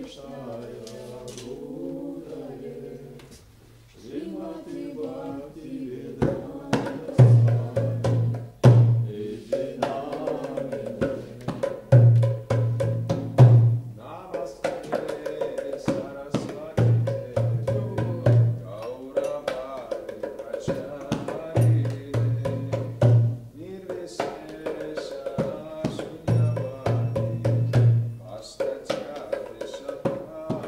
Hasta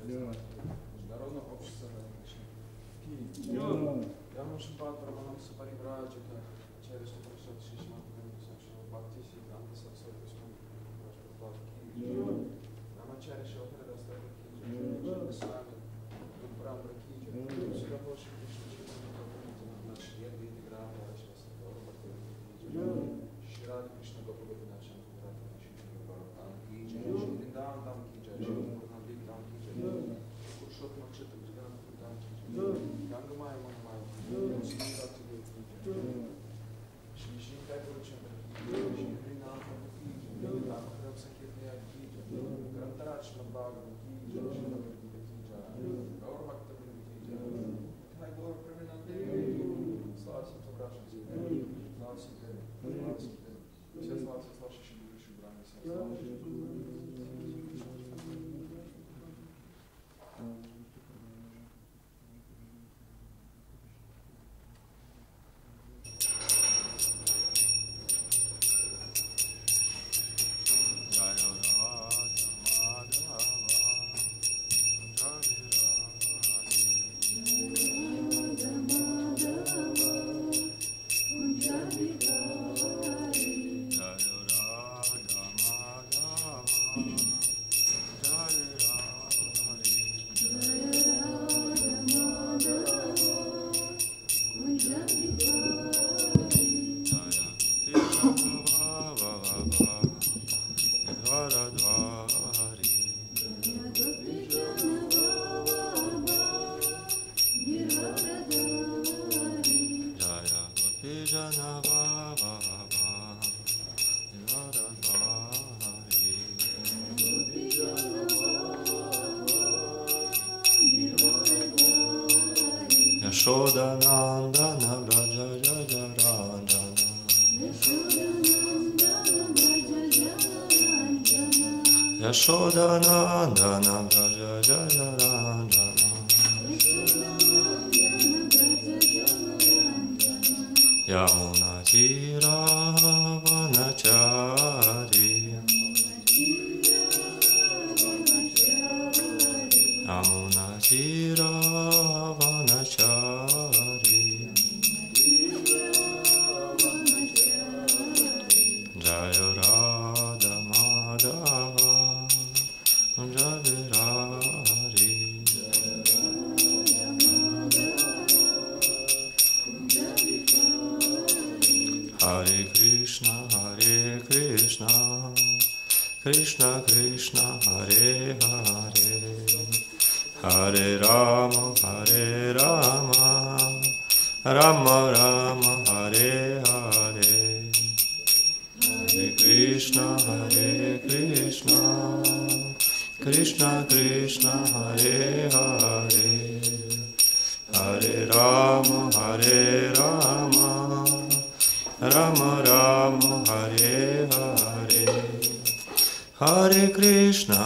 Международное общество Ямушпад Раманамса Паривраджика, через Прашат Шишматхан, Бхакти Сиддханта Сарасвати Swami, Рамачарья Шилхрадастар Ки, Сами, Гурбрандра Ки, Сюда больше Кришна Читана, наш Йеги Игра, Рашвасадор, Бхакти, Ширад Кришна Гопагови Начан, Рата Кришна Гопагови Ки, Шиндан Там Ки, Шиндан Там Ки, Куршот Макшита Григан Там Ки, Гангамай Махмай, Шри Рати Деви Ки, Шри Шри Кайпура Чандра Ки, Шри Хринатха Ки, Акхарам Сакирния Ки, Грантарадж Мадбхагава Ки, Шри Наградика Ки, Гаур Бхакта Ки, Хай Гаур Праминанде, Слава Симтам Рашанси, Слава Симтам, Слава Симтам, все слава славшим будущим Брахме, все слава. Yashodanandana Vraja Jaja Ranjana Yashodanandana Vraja Jaja Ranjana Yamuna Jira Vanachari Yamuna Jira Vanachari Jaya Radha Madhava Javirari Hare Krishna Krishna Krishna Hare Hare Hare Rama Rama Rama Hare Hare Hare Krishna Krishna Krishna Hare Hare Hare Rama Rama Rama Hare Hare Hare Krishna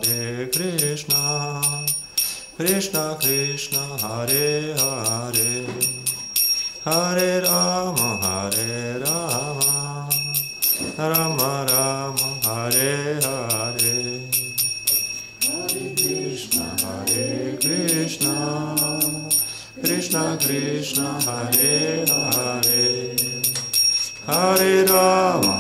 Krishna Krishna Hare Hare Hare Rama Rama Rama Hare Hare Hare Krishna Krishna Krishna Hare Hare Hare Rama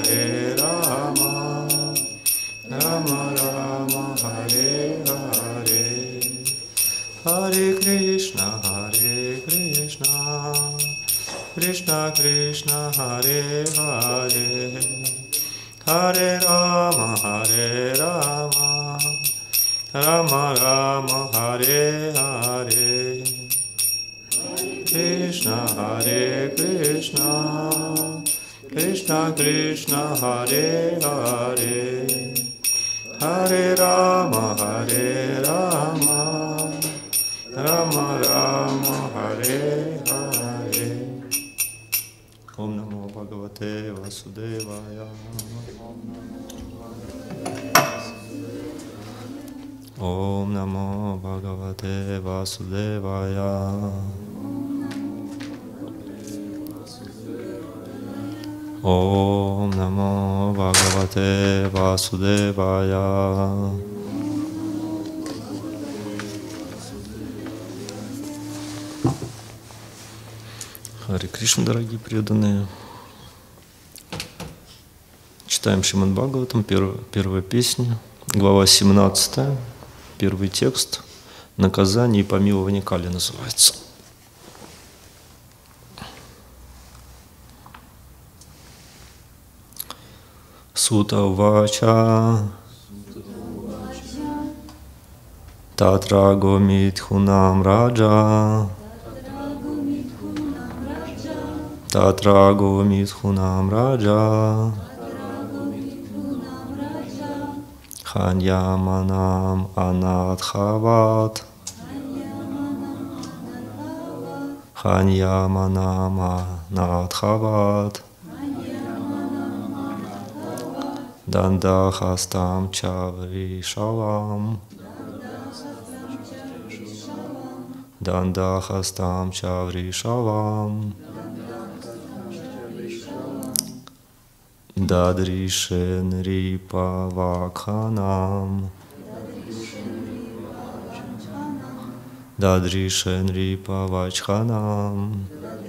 Rama Rama Hare Hare Hare Krishna Krishna Krishna Hare Hare Hare Rama Rama Rama Hare Hare Krishna Krishna Krishna Hare Hare Hare Rama Rama Rama Hare Hare Om Namo Bhagavate Vasudevaya Om Namo Bhagavate Vasudevaya Om Namo Bhagavate Vasudevaya Харе Кришна, дорогие преданные. Читаем Шримад Бхагаватам, первая песня, глава 17, первый текст. Наказание и помилование Кали называется. Сута вача татра гомитхунам раджа татра гомитхунам раджа ханьяманам анадхават ханьяманам анадхават дандахастам чавришалам дандахастам чавришалам дадришен рипа вакханам дадришен рипа вачханам.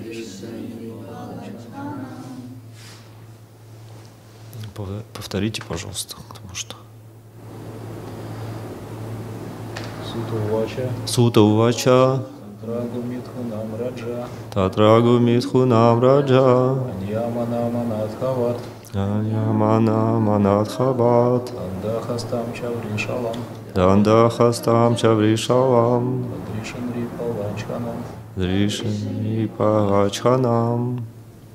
Повторите, пожалуйста, потому что. Сута увача. Татрагу митхунам раджа. Аньямана манадхават. Дандахастам чавришалам. Дришен рипа вачханам.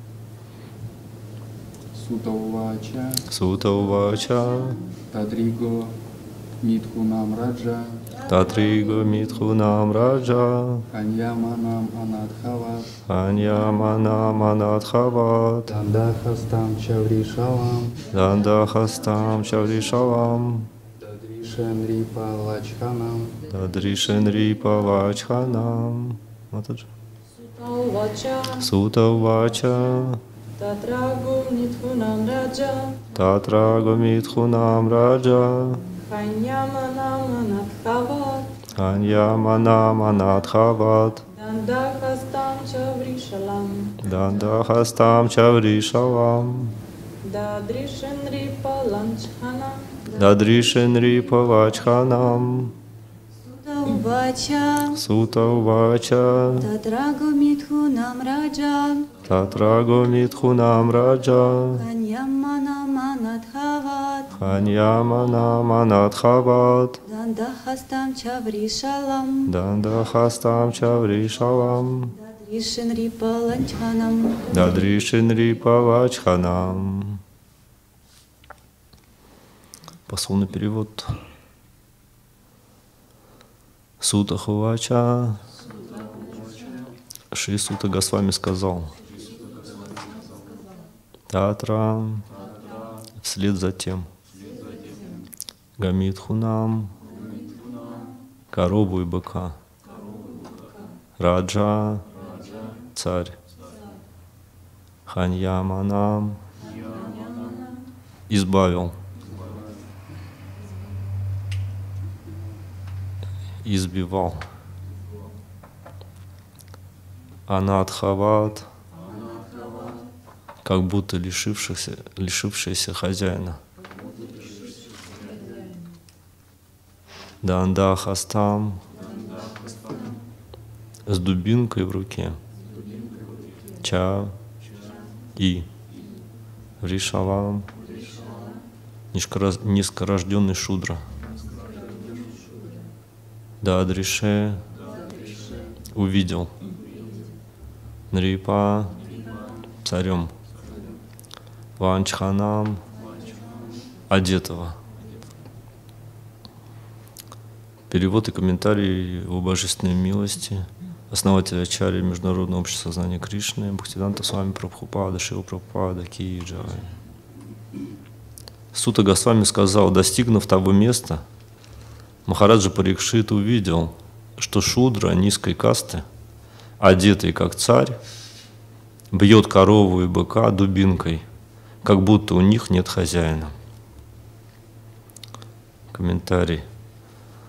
Сута увача. Тадриго митхунам раджа. Татриго митхунам раджа. Аньяманам анадхават. Аньяманам анадхават. Дандахастам чавришалам. Дандахастам чавришалам. Дадришен рипа вачханам. Дадришен рипа вачханам. Сута увача. Татрагу митхунам раджа. Татрагу митхунам раджа. Ханьяманам анадхават. Ханьяманам анадхават. Дандахастам чавришалам. Дандахастам чавришалам. Дадришен рипа ланчхана. Дадришен рипа вачханам. Увача, Сута увача. Татрагу митхунам раджа. Татрагу митхунам раджа. Ханьяманам анадхават. Ханьяманам анадхават. Дандахастам чавришалам. Дандахастам чавришалам. Дадришен рипа ланчханам. Дадришен рипа вачханам. Пословный перевод. Сута Хувача. Шри Сута Госвами сказал: Татра, вслед за тем, Гамитхунам, корову и быка, Раджа, царь, Ханьяманам, избавил, избивал, Анадхават, как будто лишившийся хозяина. Дандахастам, с дубинкой в руке. Ча и Вришавам, низкорожденный шудра. Дадрише, увидел. Нрипа, царем. Ванчханам, одетого. Перевод и комментарий о божественной милости основателя Ачарьи Международного общества знания Кришны Бхактисиданта Свами Прабхупада, Шрила Прабхупада, Ки Джай. Сута Госвами сказал: достигнув того места, Махараджа Парикшит увидел, что шудра низкой касты, одетый как царь, бьет корову и быка дубинкой, как будто у них нет хозяина. Комментарий.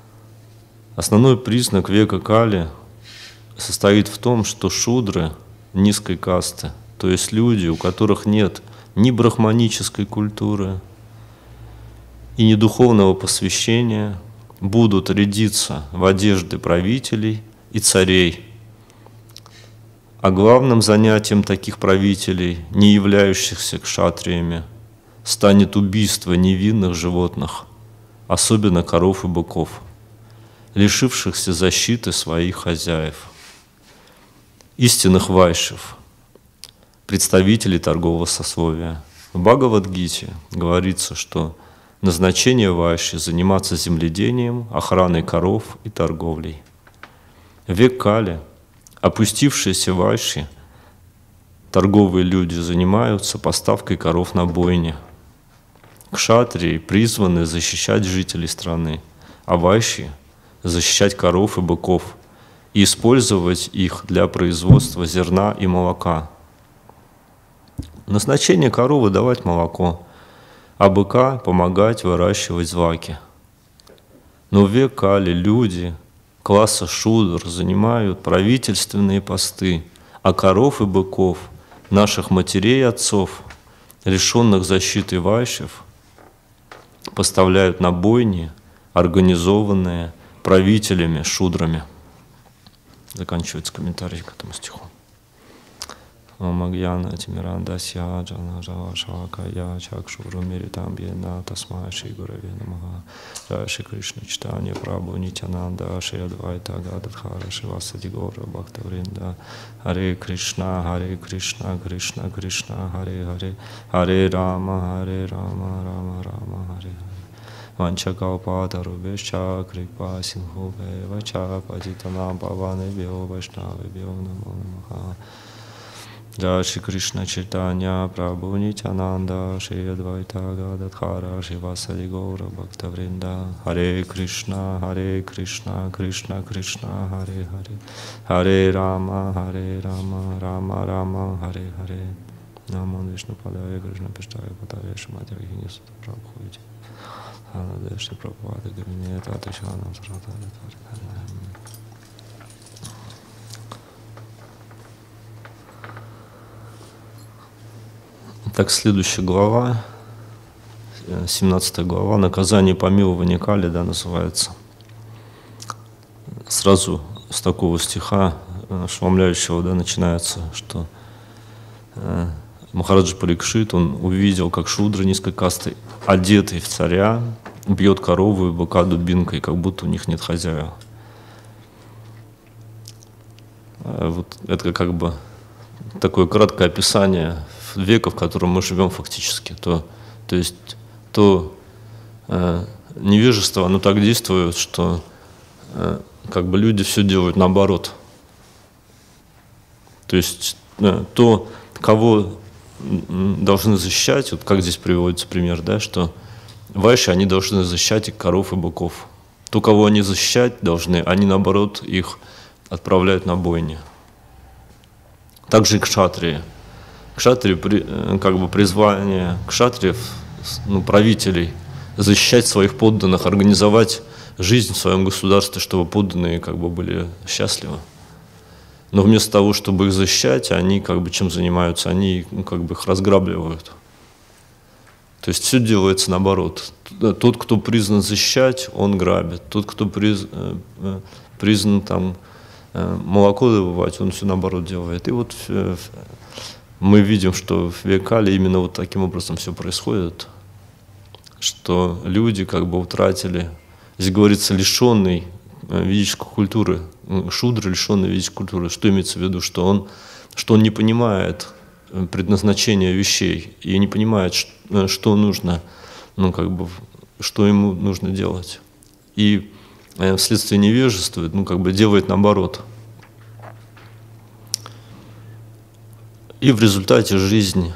Основной признак века Кали состоит в том, что шудры низкой касты, то есть люди, у которых нет ни брахманической культуры и ни духовного посвящения, будут рядиться в одежды правителей и царей. А главным занятием таких правителей, не являющихся кшатриями, станет убийство невинных животных, особенно коров и быков, лишившихся защиты своих хозяев, истинных вайшев, представителей торгового сословия. В Бхагавад-гите говорится, что назначение вайши – заниматься земледением, охраной коров и торговлей. В век Кали опустившиеся вайши, торговые люди, занимаются поставкой коров на бойне. Кшатрии призваны защищать жителей страны, а вайши – защищать коров и быков и использовать их для производства зерна и молока. Назначение коровы – давать молоко, а быка – помогать выращивать злаки. Но в век Кали люди класса шудр занимают правительственные посты, а коров и быков, наших матерей и отцов, лишенных защиты вайшев, поставляют на бойни, организованные правителями шудрами. Заканчивается комментарий к этому стиху. Магьяна Тимирандасья Джана Шакая Чакшуру Миритам Бьена Тасмая Шри Гураве Намаха Джай Шри Кришна Читания Прабху Нитянанда Шри Адвайта Гададхара Шивасади Гора Бхактавринда Харе Кришна Кришна Кришна Харе Харе Харе Рама Рама Рама Харе Харе Ванчакалпатарубешча Крипа Синхубе Вача Падитанам Паванебьо Вайшнавебьо Намо Намаха Джай Шри Кришна Чайтанья Прабху Нитянанда Шри Адвайта Гададхара Шивасади Гора Бхактавринда Харе Кришна Кришна Кришна Харе Харе Харе Рама Рама Рама Харе Харе Намон Вишну Падая Кришна Пиштая Патаря Шиматя Вихинису Прабхуити Анадеши Прабхупада Гавине Татишанам Саратари Тари. Так, следующая глава, 17 глава, наказание помилования Кали, да, называется. Сразу с такого стиха, ошеломляющего, да, начинается, что Махараджа Парикшит, он увидел, как шудра низкой касты, одетый в царя, бьет корову и быка дубинкой, как будто у них нет хозяина. Вот это как бы такое краткое описание века, в котором мы живем фактически. То есть невежество, оно так действует, что как бы люди все делают наоборот. То есть то, кого должны защищать, вот как здесь приводится пример, да, что вайши, они должны защищать и коров, и быков. То, кого они защищать должны, они наоборот их отправляют на бойни. Также и кшатрии. Кшатрии, как бы призвание кшатриев, правителей, защищать своих подданных, организовать жизнь в своем государстве, чтобы подданные как бы были счастливы. Но вместо того, чтобы их защищать, они как бы чем занимаются? Они как бы их разграбливают. То есть все делается наоборот. Тот, кто призван защищать, он грабит. Тот, кто призван там молоко добывать, он все наоборот делает. И вот мы видим, что в век Кали именно вот таким образом все происходит, что люди как бы утратили, здесь говорится, лишенный ведической культуры, шудра, лишенный ведической культуры. Что имеется в виду? Что он не понимает предназначение вещей и не понимает, что нужно, что ему нужно делать. И вследствие невежества, делает наоборот. И в результате жизнь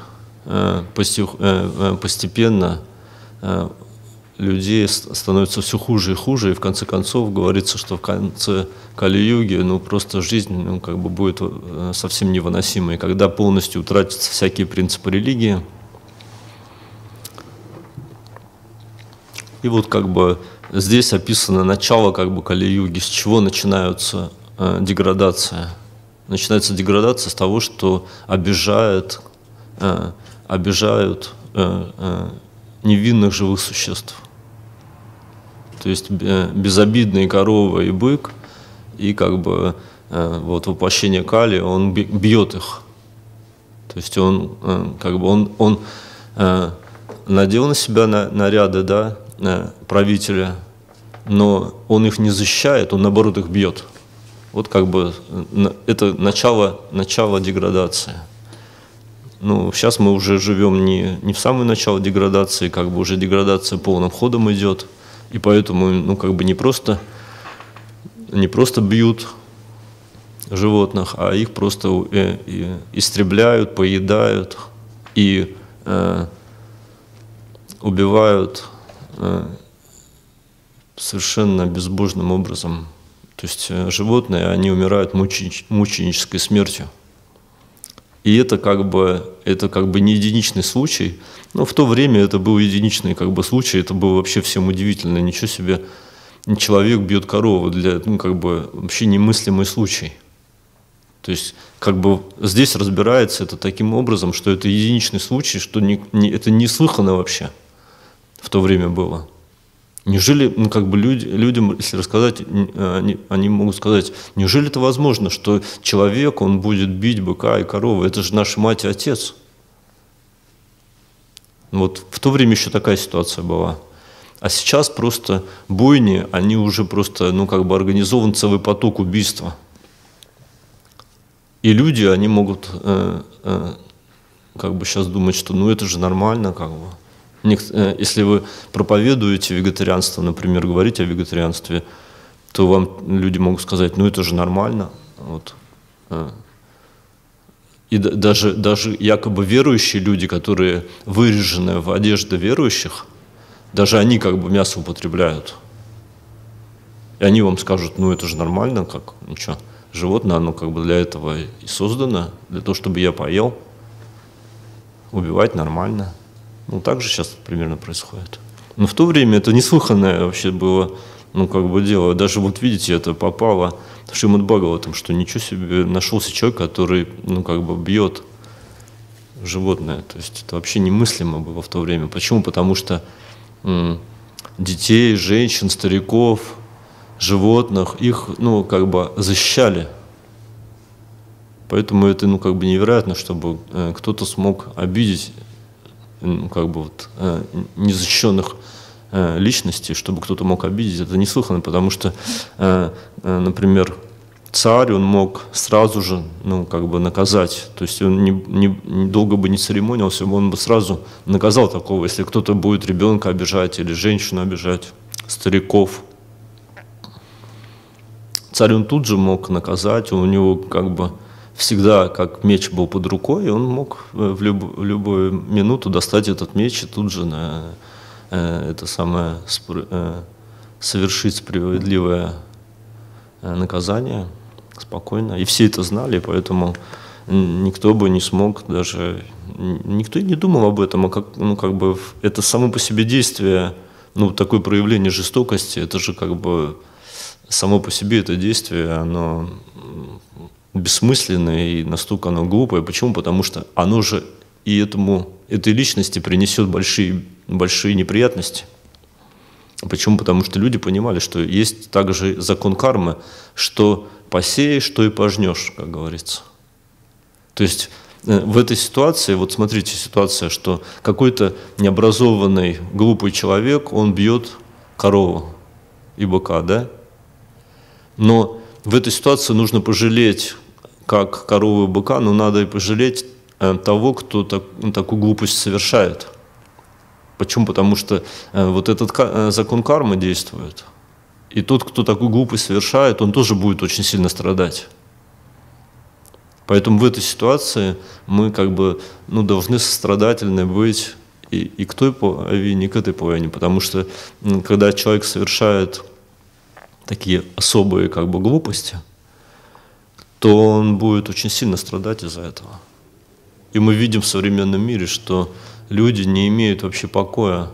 постепенно людей становится все хуже и хуже, и в конце концов говорится, что в конце Кали-юги просто жизнь будет совсем невыносимой. Когда полностью утратятся всякие принципы религии, и вот здесь описано начало Кали-юги, с чего начинается деградация. начинается деградация с того, что обижают невинных живых существ. То есть безобидные корова и бык, и как бы вот воплощение Кали, он бьет их. То есть он надел на себя наряды, да, правителя, но он их не защищает, он наоборот их бьет. Вот как бы это начало деградации. Ну, сейчас мы уже живем не в самое начало деградации, как бы уже деградация полным ходом идет, и поэтому, ну, как бы не просто бьют животных, а их просто истребляют, поедают и убивают совершенно безбожным образом. То есть животные, они умирают мученической смертью. И это как бы не единичный случай. Но в то время это был единичный как бы случай, это было вообще всем удивительно. Ничего себе, человек бьет корову, вообще немыслимый случай. То есть как бы здесь разбирается это таким образом, что это единичный случай, что это неслыханно вообще в то время было. Неужели, людям, если рассказать, они могут сказать, неужели это возможно, что человек, он будет бить быка и корову? Это же наша мать и отец. Вот в то время еще такая ситуация была. А сейчас просто бойни, они уже просто, организован целый поток убийства. И люди, они могут сейчас думать, что это же нормально, Если вы проповедуете вегетарианство, например, говорите о вегетарианстве, то вам люди могут сказать, это же нормально. Вот. И даже якобы верующие люди, которые вырежены в одежды верующих, даже они мясо употребляют. И они вам скажут, это же нормально, ничего. Животное, оно для этого и создано, для того, чтобы я поел. Убивать нормально. Так же сейчас примерно происходит. Но в то время это неслыханное вообще было, дело. Даже вот видите, это попало в Шримад Бхагаватам, что ничего себе, нашелся человек, который, бьет животное. То есть это вообще немыслимо было в то время. Почему? Потому что детей, женщин, стариков, животных, их, защищали. Поэтому это, невероятно, чтобы кто-то смог обидеть незащищенных личностей, чтобы кто-то мог обидеть, это неслыханно, потому что, например, царь, он мог сразу же, наказать, то есть он долго бы не церемонился, он бы сразу наказал такого, если кто-то будет ребенка обижать или женщину обижать, стариков. Царь он тут же мог наказать, у него всегда, как меч был под рукой, и он мог в любую минуту достать этот меч и тут же совершить справедливое наказание спокойно. И все это знали, поэтому никто бы не смог даже... Никто и не думал об этом, это само по себе действие, такое проявление жестокости, это же само по себе это действие, оно бессмысленное и настолько оно глупое. Почему? Потому что оно же и этой личности принесет большие неприятности. Почему? Потому что люди понимали, что есть также закон кармы, что посеешь, то и пожнешь, как говорится. То есть в этой ситуации, вот смотрите, ситуация, что какой-то необразованный, глупый человек, он бьет корову и быка, да? Но в этой ситуации нужно пожалеть как корову и быка, но надо и пожалеть того, кто такую глупость совершает. Почему? Потому что вот этот закон кармы действует. И тот, кто такую глупость совершает, он тоже будет очень сильно страдать. Поэтому в этой ситуации мы должны сострадательны быть и к той половине, и к этой половине. Потому что когда человек совершает такие особые глупости, то он будет очень сильно страдать из-за этого. И мы видим в современном мире, что люди не имеют вообще покоя.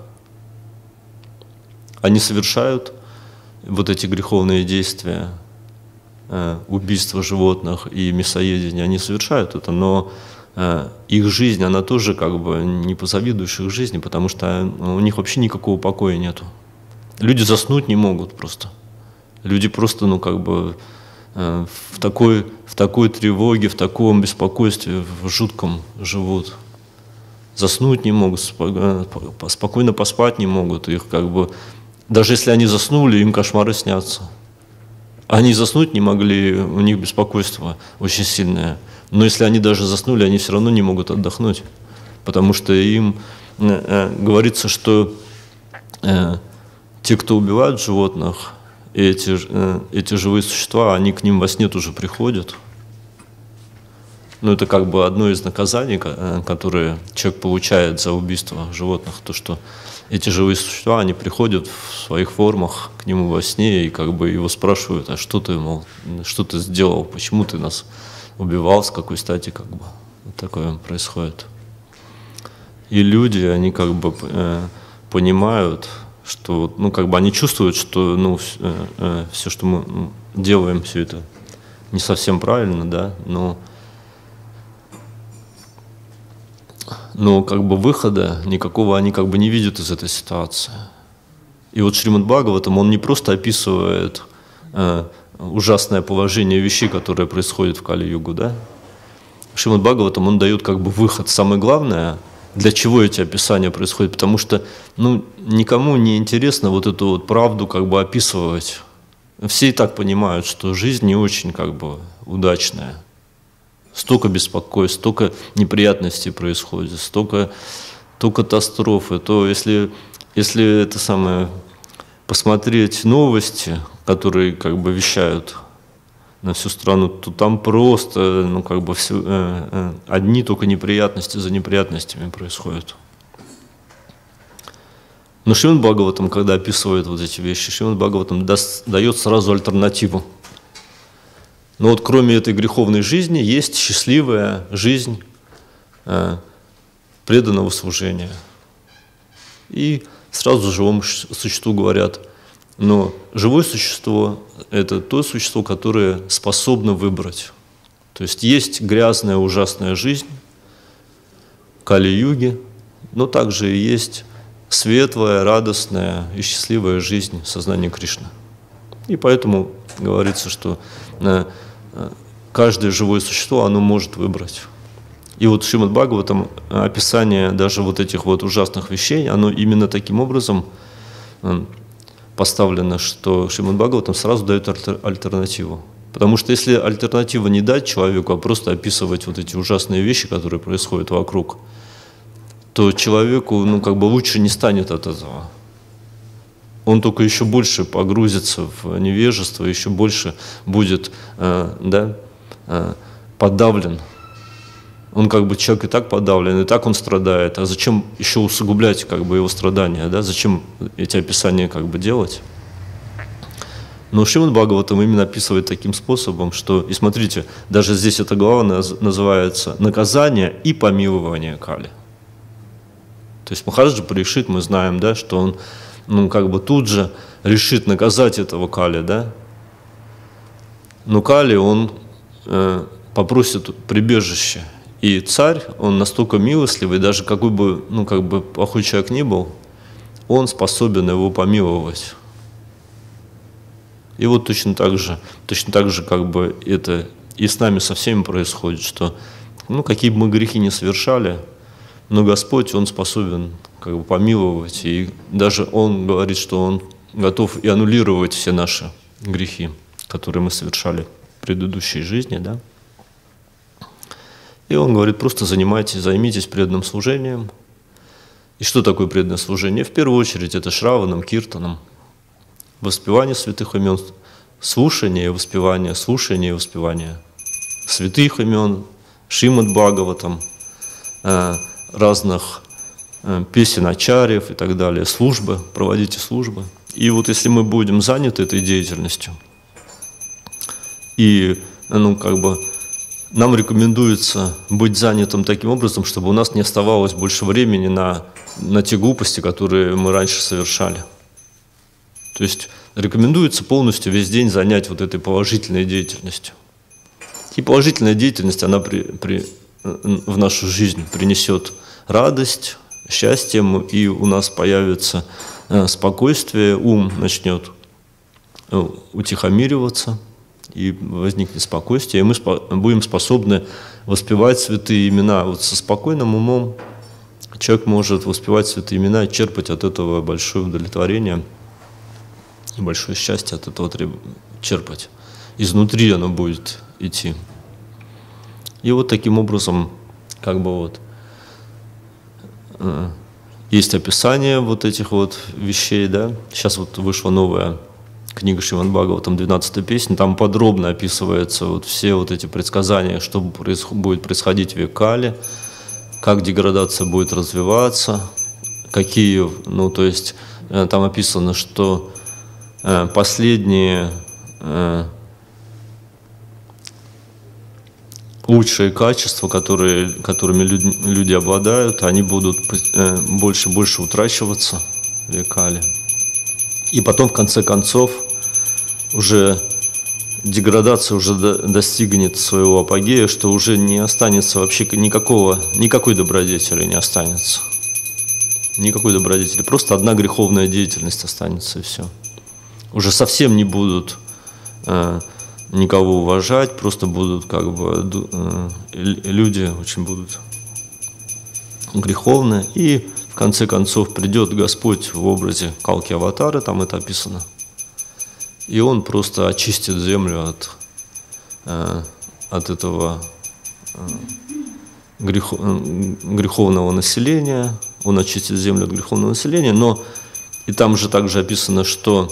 Они совершают вот эти греховные действия, убийства животных и мясоедения, они совершают это, но их жизнь, она тоже как бы не позавидуешь их жизни, потому что у них вообще никакого покоя нету. Люди заснуть не могут просто. Люди просто, ну, как бы в такой тревоге, в таком беспокойстве, в жутком живут. Заснуть не могут, спокойно поспать не могут. Их как бы, даже если они заснули, им кошмары снятся. Они заснуть не могли, у них беспокойство очень сильное. Но если они даже заснули, они все равно не могут отдохнуть. Потому что им говорится, что те, кто убивают животных, эти живые существа, они к ним во сне тоже приходят. Ну, это как бы одно из наказаний, которые человек получает за убийство животных, то, что эти живые существа, они приходят в своих формах к нему во сне и как бы его спрашивают, а что ты, мол, что ты сделал, почему ты нас убивал, с какой стати, как бы. Вот такое происходит. И люди, они как бы понимают, что, ну, как бы они чувствуют, что, ну, все, что мы делаем, все это не совсем правильно, да, но как бы выхода никакого они как бы не видят из этой ситуации. И вот Шримад Бхагаватам, он не просто описывает ужасное положение вещей, которые происходят в Кали-югу, да? Шримад Бхагаватам, он дает как бы выход. Самое главное, для чего эти описания происходят, потому что, ну, никому не интересно вот эту вот правду как бы описывать. Все и так понимают, что жизнь не очень как бы удачная. Столько беспокойств, столько неприятностей происходит, столько катастрофы. То если это самое посмотреть новости, которые как бы вещают на всю страну, то там просто, ну, как бы одни только неприятности за неприятностями происходят. Но Шримад Бхагаватам, когда описывает вот эти вещи, Шримад Бхагаватам дает сразу альтернативу. Но вот кроме этой греховной жизни есть счастливая жизнь преданного служения. И сразу живому существу говорят, но живое существо – это то существо, которое способно выбрать. То есть грязная, ужасная жизнь Кали-юги, но также и есть светлая, радостная и счастливая жизнь сознания Кришны. И поэтому говорится, что каждое живое существо, оно может выбрать. И вот в Шримад Бхагаватам описание даже вот этих вот ужасных вещей, оно именно таким образом поставлено, что Шримад Бхагаватам сразу дает альтернативу. Потому что если альтернативу не дать человеку, а просто описывать вот эти ужасные вещи, которые происходят вокруг, то человеку, ну, как бы лучше не станет от этого. Он только еще больше погрузится в невежество, еще больше будет подавлен. Он как бы человек и так подавлен, и так он страдает. А зачем еще усугублять как бы его страдания? Да? Зачем эти описания как бы делать? Но Шримад Бхагаватам именно описывает таким способом, что, и смотрите, даже здесь эта глава называется «Наказание и помилование Кали». То есть Махараджа Парикшит, мы знаем, да, что он, ну, как бы тут же решит наказать этого Кали, да. Но Кали, он попросит прибежище. И царь, он настолько милостливый, даже какой бы, ну, как бы плохой человек ни был, он способен его помиловать. И вот точно так же как бы это и с нами со всеми происходит, что, ну, какие бы мы грехи ни совершали, но Господь, Он способен как бы помиловать, и даже Он говорит, что Он готов и аннулировать все наши грехи, которые мы совершали в предыдущей жизни, да. И Он говорит, просто займитесь преданным служением. И что такое преданное служение? В первую очередь это шраваном, киртаном, воспевание святых имен, слушание и воспевание святых имен, Шримад Бхагаватам, разных песен ачарьев и так далее, службы, проводите службы. И вот если мы будем заняты этой деятельностью, и, ну, как бы, нам рекомендуется быть занятым таким образом, чтобы у нас не оставалось больше времени на те глупости, которые мы раньше совершали. То есть рекомендуется полностью весь день занять вот этой положительной деятельностью. И положительная деятельность, она в нашу жизнь принесет радость, счастье, и у нас появится спокойствие, ум начнет утихомириваться, и возникнет спокойствие, и мы будем способны воспевать святые имена. Вот со спокойным умом человек может воспевать святые имена и черпать от этого большое удовлетворение и большое счастье от этого черпать. Изнутри оно будет идти. И вот таким образом, как бы вот, есть описание вот этих вот вещей, да. Сейчас вот вышла новая книга Шримад Бхагаватам, 12-я песня, там подробно описываются вот все вот эти предсказания, что будет происходить в Векале, как деградация будет развиваться, какие, ну то есть там описано, что последние лучшие качества, которыми люди обладают, они будут больше и больше утрачиваться в Векале. И потом, в конце концов, уже деградация уже достигнет своего апогея, что уже не останется вообще никакой добродетели не останется. Никакой добродетели. Просто одна греховная деятельность останется, и все. Уже совсем не будут никого уважать, просто будут как бы люди очень будут греховны. И в конце концов придет Господь в образе Калки-аватара, там это описано, и Он просто очистит землю от этого греховного населения, Он очистит землю от греховного населения, но и там же также описано, что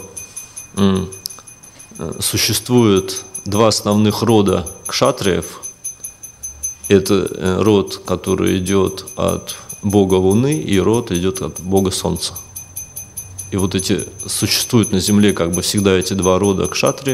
существует два основных рода кшатриев. Это род, который идет от Бога Луны, и род идет от Бога Солнца. И вот эти существуют на земле как бы всегда эти два рода кшатриев.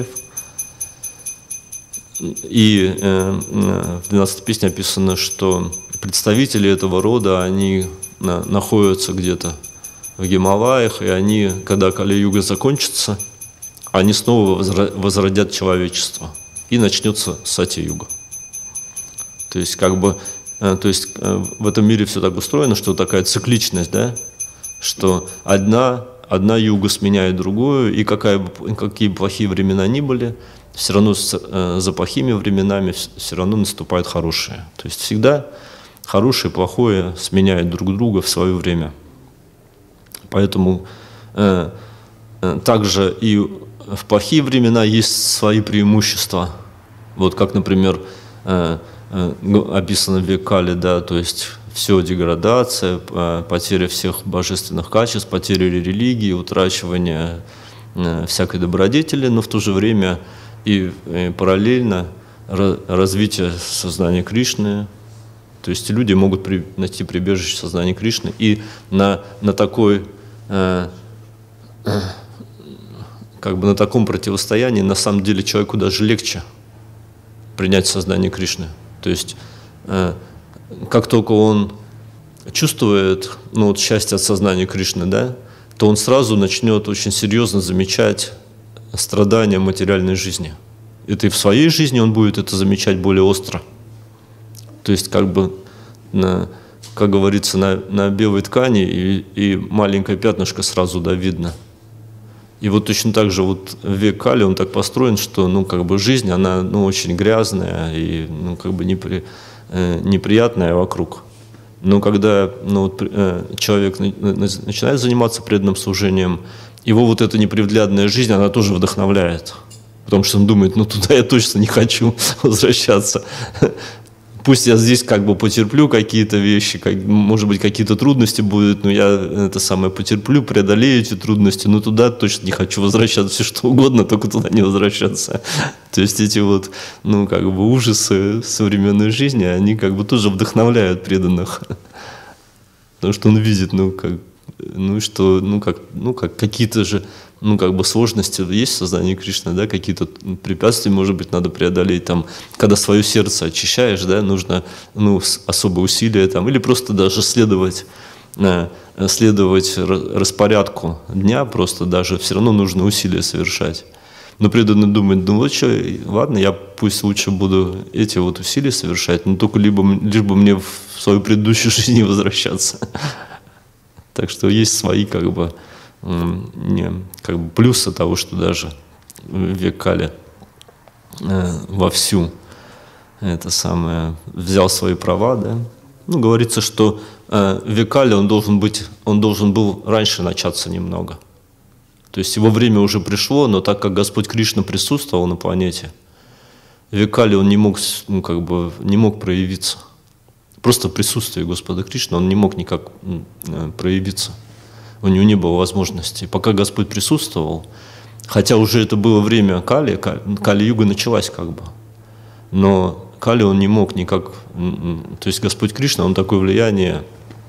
И в 12-й песне описано, что представители этого рода, они находятся где-то в Гималаях, и они, когда Кали-юга закончится, они снова возродят человечество, и начнется Сати-юга. То есть, как бы, в этом мире все так устроено, что такая цикличность, да, что одна юга сменяет другую, и какие бы плохие времена ни были, все равно за плохими временами все равно наступают хорошие. То есть всегда хорошее и плохое сменяют друг друга в свое время. Поэтому также и в плохие времена есть свои преимущества. Вот как, например, описано в Векале, да, то есть все деградация, потеря всех божественных качеств, потеря религии, утрачивание всякой добродетели, но в то же время и параллельно развитие сознания Кришны. То есть люди могут найти прибежище в сознании Кришны, и на такой как бы на таком противостоянии на самом деле человеку даже легче принять сознание Кришны. То есть как только он чувствует счастье от сознания Кришны, да, то он сразу начнет очень серьезно замечать страдания материальной жизни. Это и в своей жизни он будет это замечать более остро. То есть как бы, как говорится, на белой ткани и маленькое пятнышко сразу видно. И вот точно так же вот век Кали, он так построен, что как бы жизнь, она очень грязная и как бы неприятная вокруг. Но когда человек начинает заниматься преданным служением, его вот эта неприглядная жизнь, она тоже вдохновляет. Потому что он думает, туда я точно не хочу возвращаться. Пусть я здесь как бы потерплю какие-то вещи, может быть, какие-то трудности будут, но я это самое потерплю, преодолею эти трудности, но туда точно не хочу возвращаться, все что угодно, только туда не возвращаться. То есть эти вот, как бы ужасы современной жизни, они как бы тоже вдохновляют преданных. Потому что он видит, как какие-то же, как бы сложности есть в сознании Кришны, да, какие-то препятствия, может быть, надо преодолеть, там, когда свое сердце очищаешь, да, нужно, особые усилия, там, или просто даже следовать следовать распорядку дня, просто даже все равно нужно усилия совершать. Но преданный думает, ну вот что, ладно, я пусть лучше буду эти вот усилия совершать, но только лишь бы мне в свою предыдущую жизнь не возвращаться. Так что есть свои как бы плюсы того, что даже век Кали вовсю это самое взял свои права, да. Ну, говорится, что век Кали он должен был раньше начаться немного. То есть его время уже пришло, но так как Господь Кришна присутствовал на планете, век Кали он не мог, не мог проявиться. Просто в присутствии Господа Кришны он не мог никак проявиться. У него не было возможности. Пока Господь присутствовал, хотя уже это было время Кали-юга началась как бы, но Кали он не мог никак, то есть Господь Кришна, он такое влияние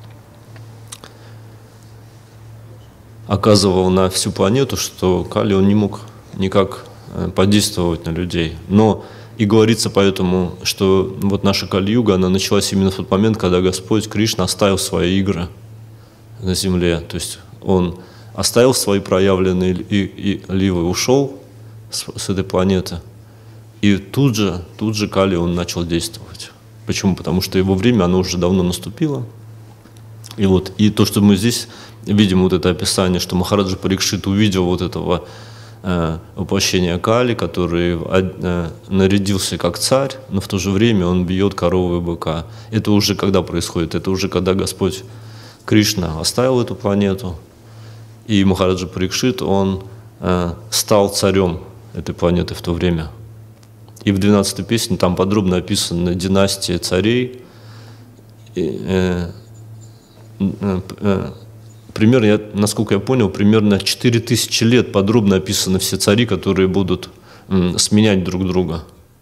оказывал на всю планету, что Кали он не мог никак подействовать на людей. Но и говорится поэтому, что вот наша Кали-юга, она началась именно в тот момент, когда Господь Кришна оставил свои игры на земле. То есть он оставил свои проявленные ливы, ушел с этой планеты. И тут же Кали он начал действовать. Почему? Потому что его время, оно уже давно наступило. И то, что мы здесь видим вот это описание, что Махараджа Парикшит увидел вот этого воплощения Кали, который нарядился как царь, но в то же время он бьет корову и быка. Это уже когда происходит? Это уже когда Господь Кришна оставил эту планету, и Махараджа Парикшит, он стал царем этой планеты в то время. И в 12-й песне там подробно описана династия царей. Примерно, насколько я понял, примерно 4000 лет подробно описаны все цари, которые будут сменять друг друга.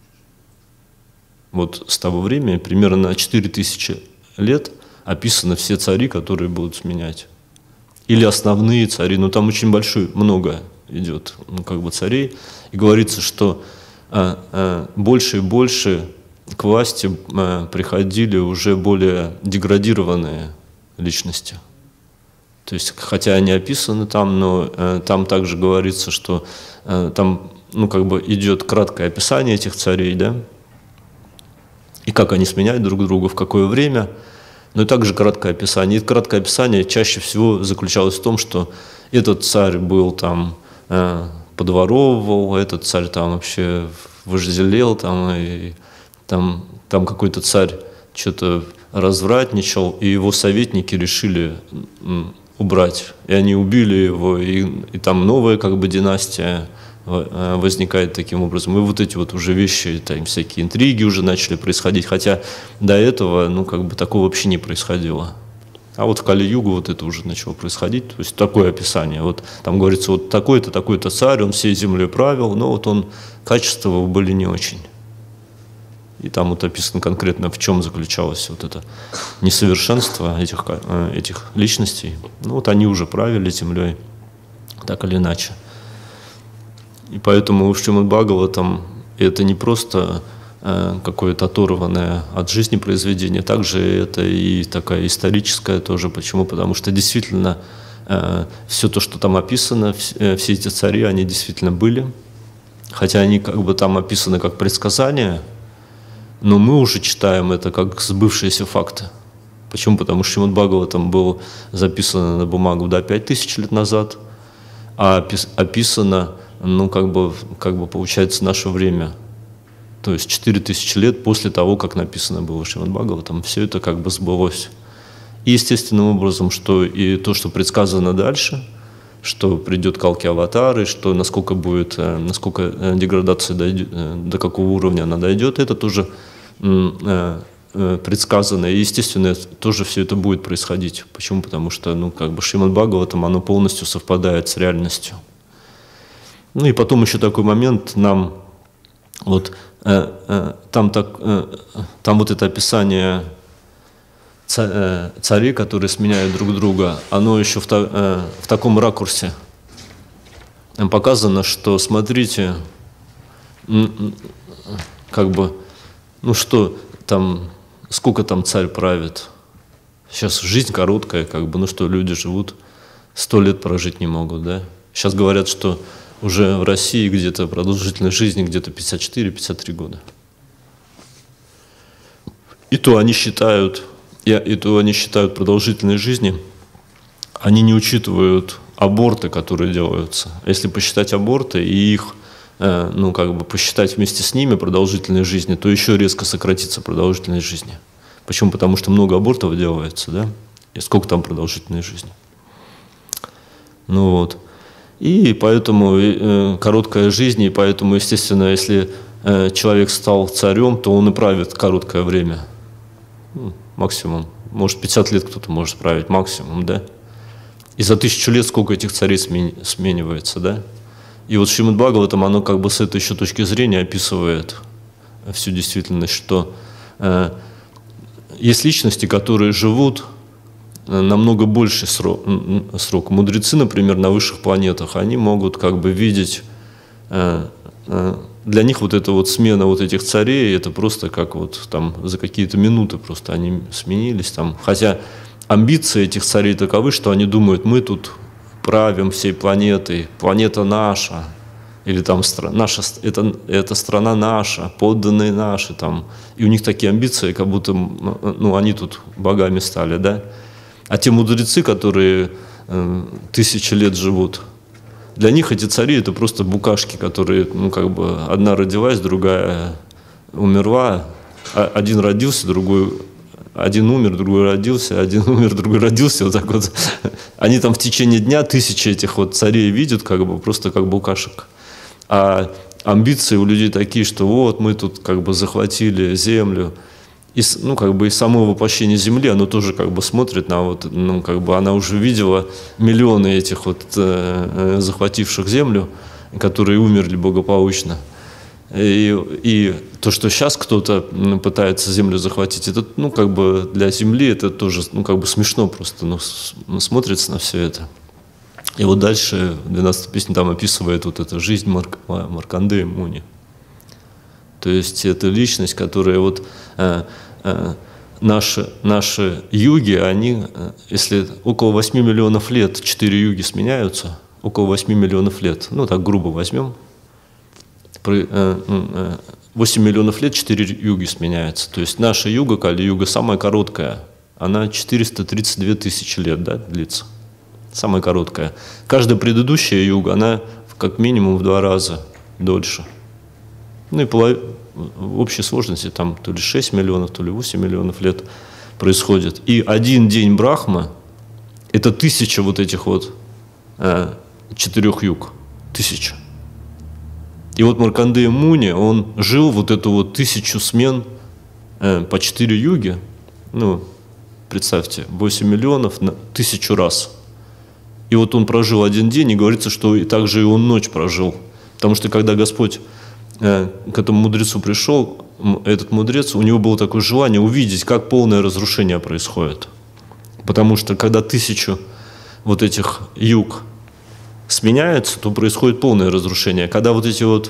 Вот с того времени примерно на 4000 лет описаны все цари, которые будут сменять. Или основные цари, но там очень много идет царей. И говорится, что больше и больше к власти приходили уже более деградированные личности. То есть, хотя они описаны там, но там также говорится, что там идет краткое описание этих царей, да, и как они сменяют друг друга, в какое время, но и также краткое описание. И краткое описание чаще всего заключалось в том, что этот царь был там, подворовывал, этот царь там вообще вожделел, и там какой-то царь что-то развратничал, и его советники решили убрать. И они убили его, и там новая династия возникает таким образом. И вот эти вот уже вещи, там всякие интриги уже начали происходить, хотя до этого, такого вообще не происходило. А вот в Кали-югу вот это уже начало происходить, то есть такое описание. Вот там говорится, вот такой-то, такой-то царь, он всей землей правил, но вот качества его были не очень. И там вот описано конкретно, в чем заключалось вот это несовершенство этих личностей. Вот они уже правили землей, так или иначе. И поэтому в Шримад Бхагаватам это не просто какое-то оторванное от жизни произведение, также это и такая историческая тоже. Почему? Потому что действительно все то, что там описано, все эти цари, они действительно были. Хотя они там описаны как предсказания, но мы уже читаем это как сбывшиеся факты. Почему? Потому что Шримад Бхагаватам был записан на бумагу 5000 лет назад, а описано, получается, наше время. То есть 4000 лет после того, как написано было Шримад Бхагаватам, все это сбылось. И естественным образом, что и то, что предсказано дальше, что придет Калки-аватар, и что насколько деградация дойдет, до какого уровня она дойдет, это тоже предсказано. И, естественно, тоже все это будет происходить. Почему? Потому что, Шримад Бхагаватам, оно полностью совпадает с реальностью. И потом еще такой момент нам, там вот это описание царей, которые сменяют друг друга, оно еще в таком ракурсе показано, что, смотрите, что там, сколько там царь правит. Сейчас жизнь короткая, как бы, ну что, люди живут 100 лет прожить не могут, да? Сейчас говорят, что уже в России где-то продолжительность жизни где-то 54-53 года. И то они считают продолжительность жизни, они не учитывают аборты, которые делаются. Если посчитать аборты и их, ну, как бы посчитать вместе с ними продолжительность жизни, то еще резко сократится продолжительность жизни. Почему? Потому что много абортов делается, да? И сколько там продолжительность жизни? Ну вот. И поэтому короткая жизнь, и поэтому, естественно, если человек стал царем, то он и правит короткое время. Ну, максимум. Может, 50 лет кто-то может править, максимум, да? И за 1000 лет сколько этих царей сменивается, да? И вот Шримад Бхагаватам, оно как бы с этой еще точки зрения описывает всю действительность, что есть личности, которые живут намного больше срок. Мудрецы, например, на высших планетах, они могут как бы видеть, для них вот эта вот смена вот этих царей, это просто как вот там за какие-то минуты просто они сменились там. Хотя амбиции этих царей таковы, что они думают, мы тут правим всей планетой, планета наша, или там наша, это страна наша, подданные наши там. И у них такие амбиции, как будто, ну, они тут богами стали, да. А те мудрецы, которые 1000 лет живут, для них эти цари это просто букашки, которые, ну, как бы одна родилась, другая умерла, один родился, другой, один умер, другой родился, один умер, другой родился, вот так вот. Они там в течение дня 1000 этих вот царей видят, как бы просто как букашек. А амбиции у людей такие, что вот мы тут как бы захватили землю. И, ну, как бы и само воплощение Земли, оно тоже как бы смотрит на вот, ну, как бы она уже видела миллионы этих вот захвативших Землю, которые умерли благополучно. И то, что сейчас кто-то пытается Землю захватить, это, ну, как бы для Земли это тоже, ну, как бы смешно просто, ну, смотрится на все это. И вот дальше 12-я песня там описывает вот эту жизнь Маркандея Муни. То есть это личность, которая вот наши юги, они, если около 8 миллионов лет 4 юги сменяются, около 8 миллионов лет, ну так грубо возьмем, 8 миллионов лет 4 юги сменяются. То есть наша юга, Кали-юга, самая короткая, она 432 тысячи лет, да, длится. Самая короткая. Каждая предыдущая юга, она как минимум в 2 раза дольше. Ну и в общей сложности там то ли 6 миллионов, то ли 8 миллионов лет происходит. И один день Брахма – это 1000 вот этих вот 4 юг. 1000. И вот Маркандея Муни, он жил вот эту вот 1000 смен по 4 юги. Ну, представьте, 8 миллионов на 1000 раз. И вот он прожил один день, и говорится, что и также и он ночь прожил. Потому что когда Господь к этому мудрецу пришел, этот мудрец, у него было такое желание увидеть, как полное разрушение происходит. Потому что когда 1000 вот этих юг сменяется, то происходит полное разрушение. Когда вот эти вот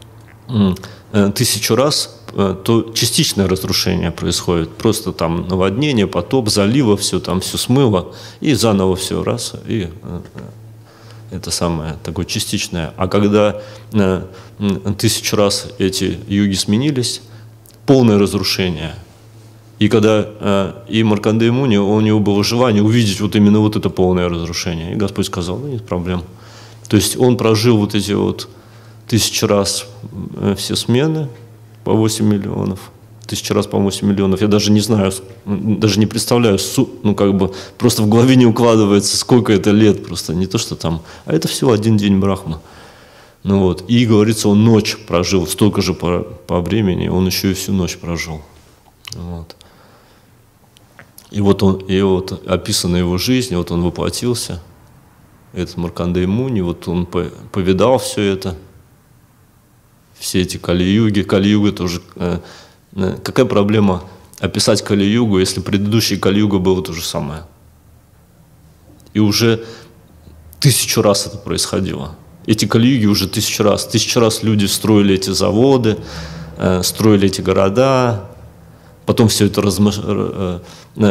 1000 раз, то частичное разрушение происходит. Просто там наводнение, потоп, залива, все там все смыло, и заново все раз, и это самое такое частичное. А когда 1000 раз эти юги сменились, полное разрушение. И когда и Маркандея Муни, у него было желание увидеть вот именно вот это полное разрушение. И Господь сказал, ну нет проблем. То есть он прожил вот эти вот 1000 раз все смены по 8 миллионов. 1000 раз по 8 миллионов. Я даже не знаю, даже не представляю, ну как бы просто в голове не укладывается, сколько это лет. Просто не то, что там. А это всего один день Брахма. Ну вот. И говорится, он ночь прожил, столько же по времени, он еще и всю ночь прожил. Вот. И вот описана его жизнь, вот он воплотился. Этот Маркандея Муни, вот он повидал все это. Все эти Кали-юги. Кали-юга тоже... Какая проблема описать Кали-югу, если предыдущий Кали-юга было то же самое? И уже 1000 раз это происходило. Эти Кали-юги уже 1000 раз. 1000 раз люди строили эти заводы, строили эти города, потом все это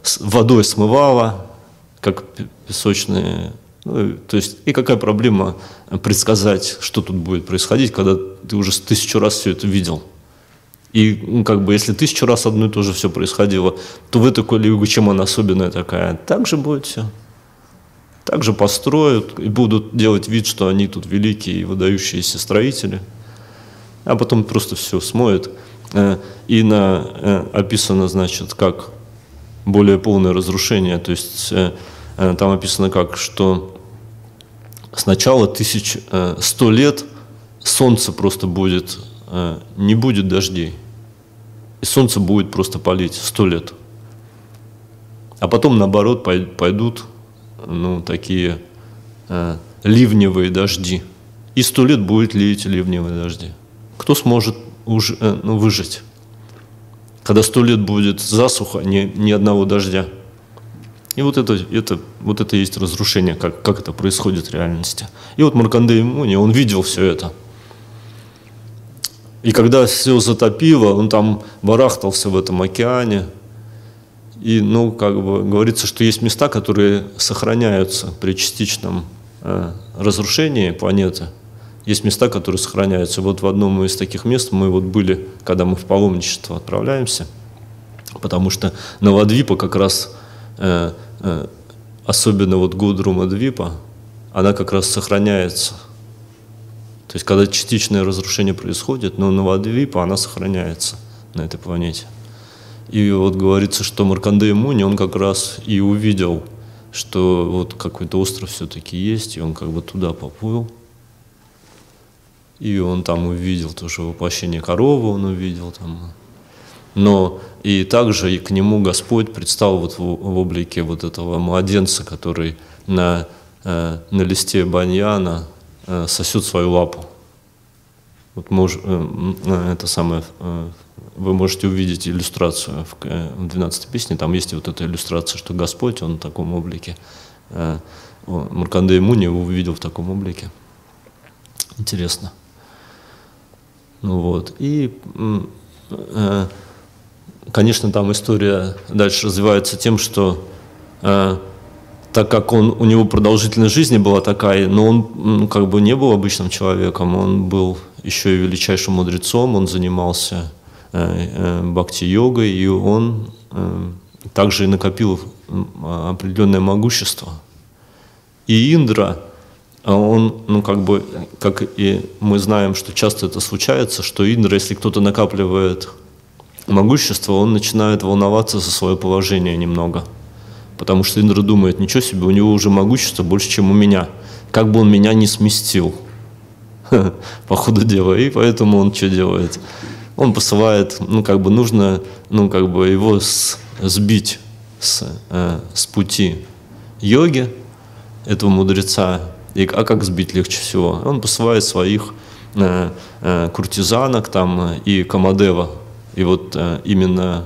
водой смывало, как песочные. Ну, то есть, и какая проблема предсказать, что тут будет происходить, когда ты уже 1000 раз все это видел. И ну, как бы, если 1000 раз одно и то же все происходило, то в этой Кали-югу чем она особенная такая? Так же будет все. Так же построят и будут делать вид, что они тут великие и выдающиеся строители. А потом просто все смоет. И описано, значит, как более полное разрушение. То есть там описано как, что сначала 100 лет солнце просто будет, не будет дождей. И солнце будет просто палить 100 лет. А потом, наоборот, пойдут такие ливневые дожди. И 100 лет будет лить ливневые дожди. Кто сможет выжить? Когда 100 лет будет засуха, ни одного дождя. И вот это и есть разрушение, как это происходит в реальности. И вот Маркандея Муни, он видел все это. И когда все затопило, он там барахтался в этом океане. И, говорится, что есть места, которые сохраняются при частичном разрушении планеты. Есть места, которые сохраняются. Вот в одном из таких мест мы вот были, когда мы в паломничество отправляемся, потому что Навадвипа как раз, особенно вот Годрума-двипа, она как раз сохраняется. То есть, когда частичное разрушение происходит, но Навадвипа, она сохраняется на этой планете. И вот говорится, что Маркандея Муни, он как раз и увидел, что вот какой-то остров все-таки есть, и он как бы туда поплыл. И он там увидел тоже воплощение коровы, он увидел там. Но и также и к нему Господь предстал вот в облике вот этого младенца, который на листе баньяна сосет свою лапу. Вот это самое, вы можете увидеть иллюстрацию в 12-й песне, там есть вот эта иллюстрация, что Господь, он в таком облике. Маркандея Муни его увидел в таком облике. Интересно. И, конечно, там история дальше развивается тем, что так как у него продолжительность жизни была такая, но он как бы не был обычным человеком, он был еще и величайшим мудрецом, он занимался бхакти-йогой, и он также и накопил определенное могущество. И Индра, он, как и мы знаем, что часто это случается, что Индра, если кто-то накапливает могущество, он начинает волноваться за свое положение немного. Потому что Индра думает, ничего себе, у него уже могущество больше, чем у меня. Как бы он меня не сместил, по ходу дела. И поэтому он что делает? Он посылает, нужно, его сбить с пути йоги, этого мудреца. А как сбить легче всего? Он посылает своих куртизанок там, и Камадева. И вот именно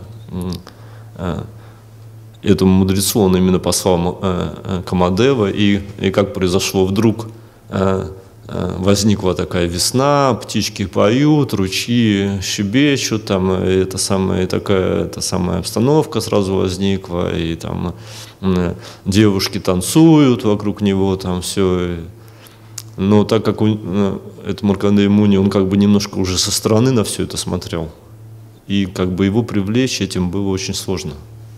этому мудрецу он именно послал Камадева. И как произошло вдруг, возникла такая весна, птички поют, ручьи щебечут, там, эта самая обстановка сразу возникла, и там девушки танцуют вокруг него, там все. Но так как это Маркандея Муни, он как бы немножко уже со стороны на все это смотрел, и как бы его привлечь этим было очень сложно.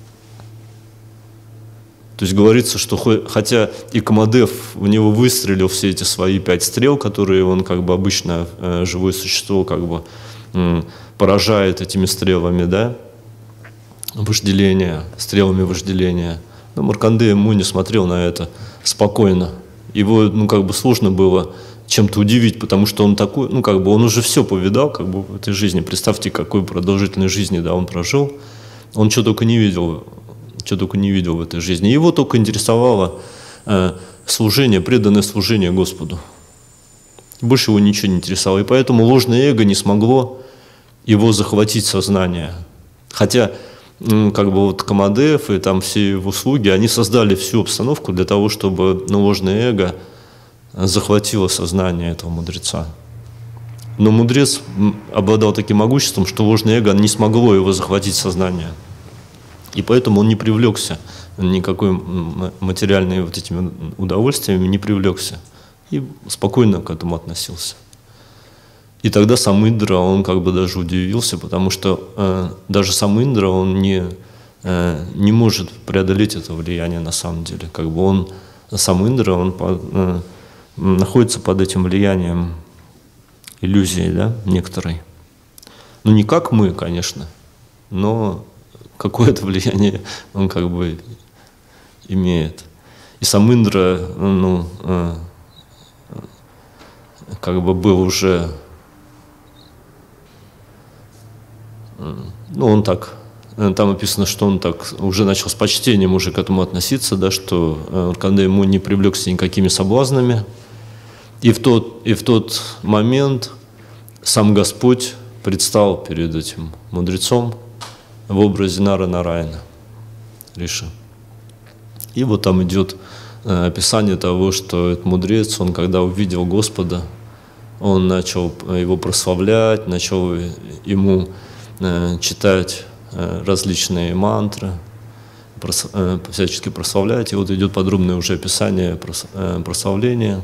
То есть говорится, что хотя и Камадев в него выстрелил все эти свои 5 стрел, которые он как бы обычно живое существо как бы поражает этими стрелами, да, вожделения, стрелами вожделения. Но Маркандея Муни смотрел на это спокойно. Его сложно было чем-то удивить, потому что он такой, он уже все повидал как бы в этой жизни. Представьте, какой продолжительной жизни, да, он прожил. Он что только не видел в этой жизни. Его только интересовало служение, преданное служение Господу. Больше его ничего не интересовало. И поэтому ложное эго не смогло его захватить сознание. Хотя Камадев и там все его слуги, они создали всю обстановку для того, чтобы ложное эго захватило сознание этого мудреца. Но мудрец обладал таким могуществом, что ложное эго не смогло его захватить сознание. И поэтому он не привлекся никакой материальными вот этими удовольствиями, не привлекся. И спокойно к этому относился. И тогда сам Индра, он как бы даже удивился, потому что даже сам Индра, он не может преодолеть это влияние на самом деле. Как бы он, сам Индра, он находится под этим влиянием иллюзии, да, некоторой. Ну, не как мы, конечно, но какое-то влияние он как бы имеет. И сам Индра, ну, как бы был уже, ну, он так, там написано, что он так уже начал с почтением уже к этому относиться, да, что когда ему не привлекся никакими соблазнами, и в тот момент сам Господь предстал перед этим мудрецом в образе Нара-Нараяна, Риши. И вот там идет описание того, что этот мудрец, он когда увидел Господа, он начал его прославлять, начал ему читать различные мантры, всячески прославлять. И вот идет подробное уже описание прославления.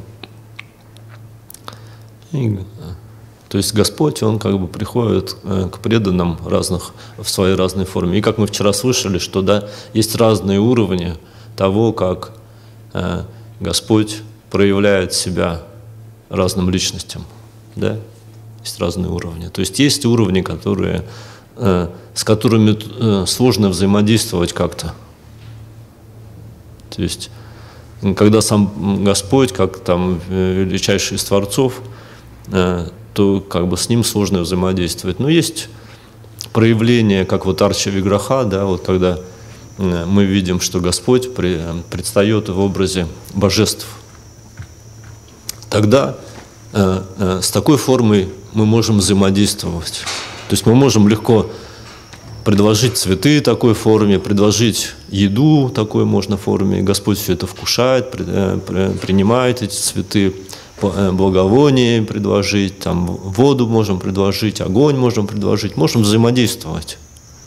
То есть Господь, Он как бы приходит к преданным в своей разной форме. И как мы вчера слышали, что да, есть разные уровни того, как Господь проявляет себя разным личностям. Да? Есть разные уровни. То есть есть уровни, с которыми сложно взаимодействовать как-то. То есть когда сам Господь, как там величайший из Творцов, то как бы с ним сложно взаимодействовать. Но есть проявление, как вот Арча Виграха, да, вот когда мы видим, что Господь предстает в образе божеств. Тогда с такой формой мы можем взаимодействовать. То есть мы можем легко предложить цветы такой форме, предложить еду такой можно форме. Господь все это вкушает, принимает эти цветы, благовоние предложить, там, воду можем предложить, огонь можем предложить, можем взаимодействовать,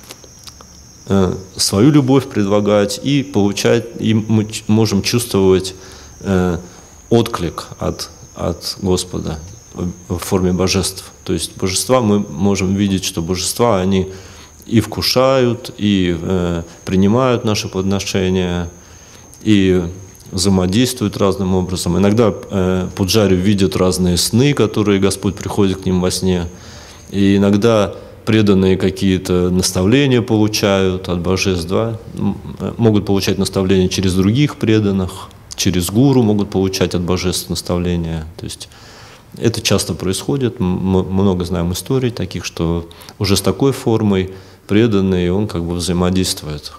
свою любовь предлагать и получать, и мы можем чувствовать отклик от Господа в форме божеств. То есть божества, мы можем видеть, что божества, они и вкушают, и принимают наши подношения, и взаимодействуют разным образом. Иногда пуджари видят разные сны, которые Господь приходит к ним во сне. И иногда преданные какие-то наставления получают от божеств, да? Могут получать наставления через других преданных, через гуру могут получать от божеств наставления. То есть это часто происходит. Мы много знаем историй таких, что уже с такой формой преданный, он как бы взаимодействует.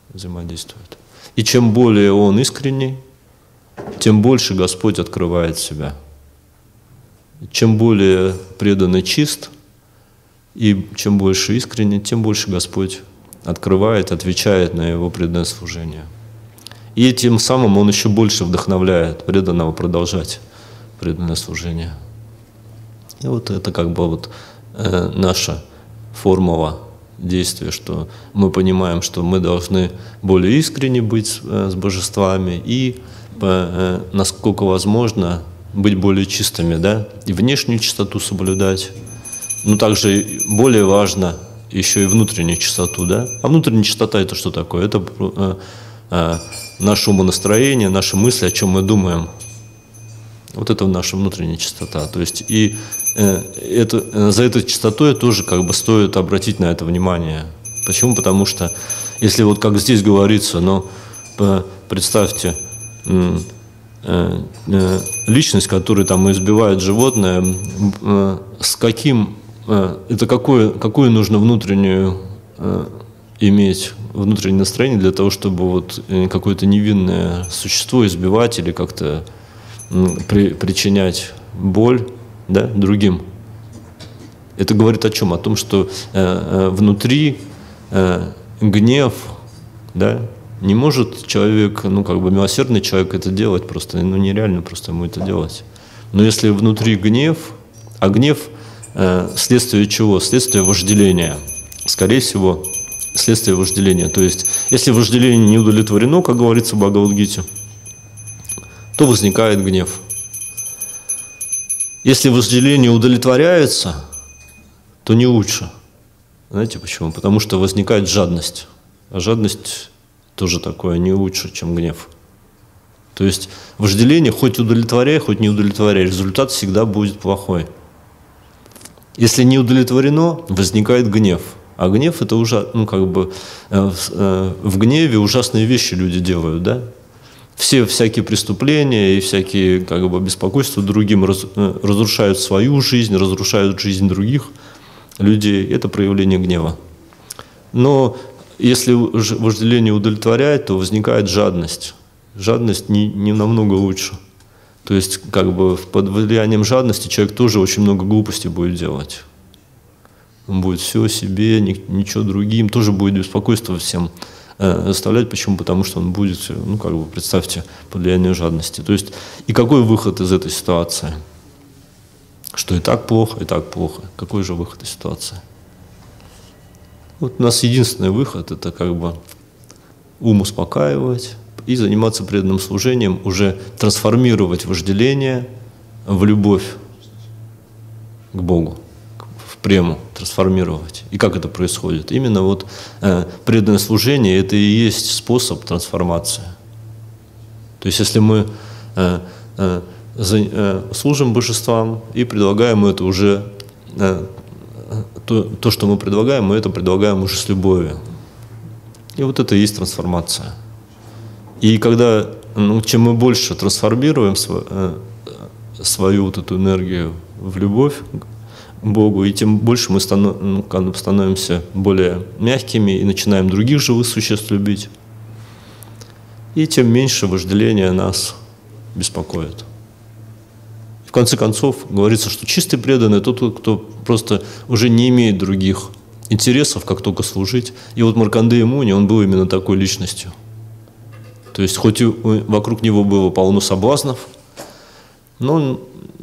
И чем более он искренний, тем больше Господь открывает себя. Чем более преданный чист, и чем больше искренний, тем больше Господь открывает, отвечает на его преданное служение. И тем самым он еще больше вдохновляет преданного продолжать преданное служение. И вот это как бы вот наша формула действия, что мы понимаем, что мы должны более искренне быть с божествами и, насколько возможно, быть более чистыми, да, и внешнюю чистоту соблюдать. Но также более важно еще и внутреннюю чистоту, да. А внутренняя чистота — это что такое? Это наше умонастроение, наши мысли, о чем мы думаем. Вот это наша внутренняя чистота. То есть и за этой чистотой тоже как бы стоит обратить на это внимание. Почему? Потому что если вот как здесь говорится, но представьте, личность, которая там избивает животное, с каким, это какое нужно внутреннюю иметь внутреннее настроение для того, чтобы вот какое-то невинное существо избивать или как-то причинять боль, да, другим. Это говорит о чем? О том, что внутри гнев, да, не может человек, ну как бы милосердный человек это делать просто, ну нереально просто ему это делать. Но если внутри гнев, а гнев следствие чего? Следствие вожделения. Скорее всего, следствие вожделения. То есть, если вожделение не удовлетворено, как говорится в Бхагавад-гите, то возникает гнев. Если вожделение удовлетворяется, то не лучше. Знаете почему? Потому что возникает жадность. А жадность тоже такое не лучше, чем гнев. То есть вожделение хоть удовлетворяй, хоть не удовлетворяй, результат всегда будет плохой. Если не удовлетворено, возникает гнев. А гнев – это уже, в гневе ужасные вещи люди делают, да? Все всякие преступления и всякие беспокойства другим разрушают свою жизнь, разрушают жизнь других людей. Это проявление гнева. Но если вожделение удовлетворяет, то возникает жадность. Жадность не намного лучше. То есть под влиянием жадности человек тоже очень много глупостей будет делать. Он будет все себе, ничего другим, тоже будет беспокойство всем заставлять. Почему? Потому что он будет, представьте, под влиянием жадности. То есть, и какой выход из этой ситуации? Что и так плохо, и так плохо. Какой же выход из ситуации? Вот у нас единственный выход – это ум успокаивать и заниматься преданным служением, уже трансформировать вожделение в любовь к Богу, в прему трансформировать. И как это происходит? Именно преданное служение – это и есть способ трансформации. То есть если мы служим божествам и предлагаем это уже, то, что мы предлагаем, мы это предлагаем уже с любовью. И вот это и есть трансформация. И когда, чем мы больше трансформируем свою вот эту энергию в любовь к Богу, и тем больше мы становимся более мягкими и начинаем других живых существ любить, и тем меньше вожделение нас беспокоит. В конце концов, говорится, что чистый преданный – это тот, кто просто уже не имеет других интересов, как только служить. И вот Маркандея Муни, он был именно такой личностью. То есть, хоть и вокруг него было полно соблазнов, но он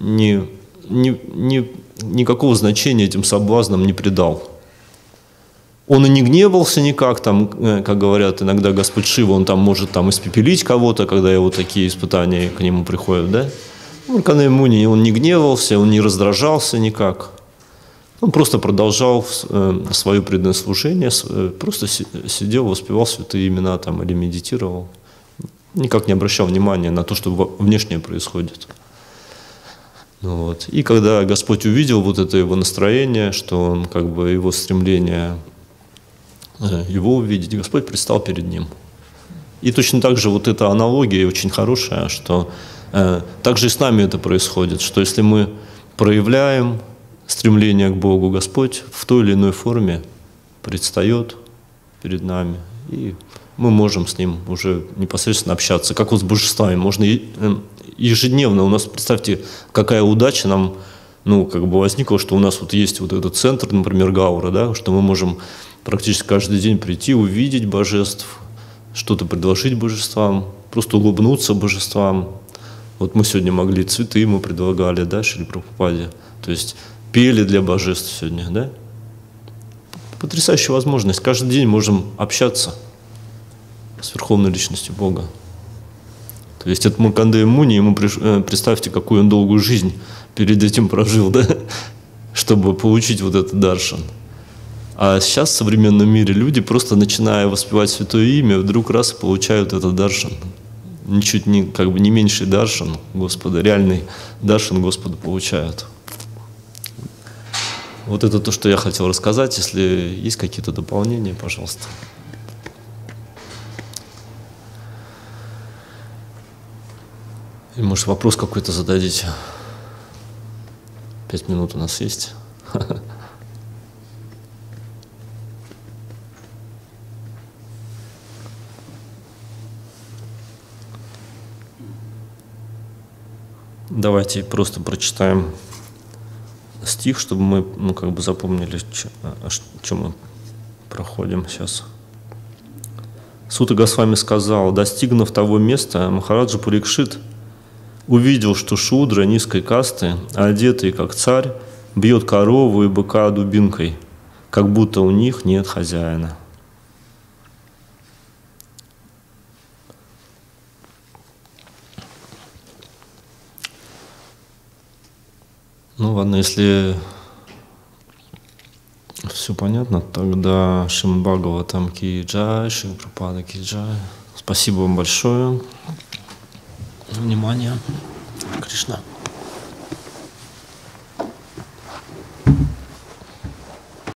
никакого значения этим соблазнам не придал. Он и не гневался никак, как говорят иногда Господь Шива, он может испепелить кого-то, когда его такие испытания к нему приходят, да? Маркандея Муни, он не гневался, он не раздражался никак. Он просто продолжал свое преданное служение, просто сидел, воспевал святые имена или медитировал. Никак не обращал внимания на то, что внешнее происходит. И когда Господь увидел вот это его настроение, что он его стремление его увидеть, Господь предстал перед ним. И точно так же вот эта аналогия очень хорошая, что также и с нами это происходит, что если мы проявляем стремление к Богу, Господь в той или иной форме предстает перед нами, и мы можем с Ним уже непосредственно общаться, как с божествами. Можно ежедневно, у нас, представьте, какая удача нам возникла, что у нас есть вот этот центр, например, Гаура, да, что мы можем практически каждый день прийти, увидеть божеств, что-то предложить божествам, просто улыбнуться божествам. Вот мы сегодня могли цветы, мы предлагали, да, Шрила Прабхупаде, то есть пели для божеств сегодня, да. Потрясающая возможность. Каждый день можем общаться с Верховной Личностью Бога. То есть это Маркандея Муни, ему представьте, какую он долгую жизнь перед этим прожил, да, чтобы получить вот этот даршан. А сейчас в современном мире люди, просто начиная воспевать Святое Имя, вдруг раз и получают этот даршан. Ничуть не, не меньший даршан Господа, реальный даршан Господа получают. Вот это то, что я хотел рассказать. Если есть какие-то дополнения, пожалуйста. И, может, вопрос какой-то зададите. 5 минут у нас есть. Давайте просто прочитаем стих, чтобы мы запомнили, что мы проходим сейчас. Сута Госвами сказал: достигнув того места, Махараджа Парикшит увидел, что шудра низкой касты, одетый как царь, бьет корову и быка дубинкой, как будто у них нет хозяина. Ну ладно, если все понятно, тогда Шримад Бхагаватам ки джай, Шрила Прабхупада ки джай. Спасибо вам большое за внимание. Кришна.